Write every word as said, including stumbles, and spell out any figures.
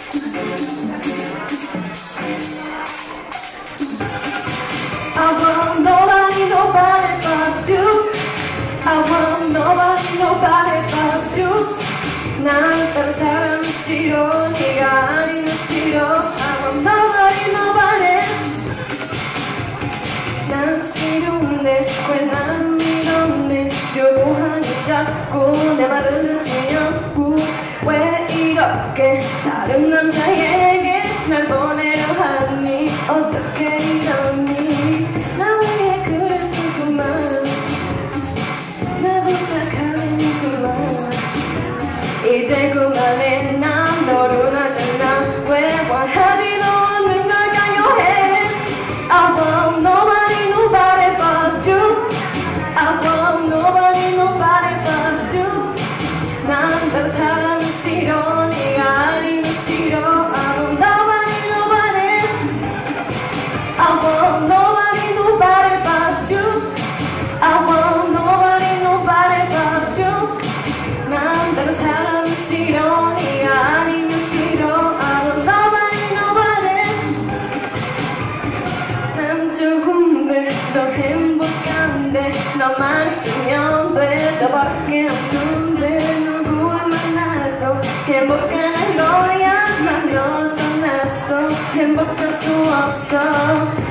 I want nobody, nobody but you. I want nobody, nobody but you. 난 다른 사람 싫어, 네가 아니면 싫어. I want nobody, nobody. 난 싫은데 왜 난 믿었네. 묘한 게 자꾸 내 말을 듣지 않고 왜 이렇게 다른 남자에게 날 보내려 하니. 어떻게 이러니. 나 위해 그랬구만. 나 부탁하는구만. 이제 그만해. 난 너를 하잖아. 왜 원하지도 않는 걸 강요해. I want nobody, nobody but you. I want nobody, nobody but you. 난 다른 사람은 싫어, 네가 아니면 싫어. I want nobody, nobody. I want nobody, nobody but you. I want nobody, nobody but you. 난 다른 사람은 싫어, 네가 아니면 싫어. I want nobody, nobody. 난 조금들 더 행복한데 너만 있으면 돼. 너밖에 없는데 누굴 만나서 행복한 거야. 난 널 떠났어. 행복할 수 없어.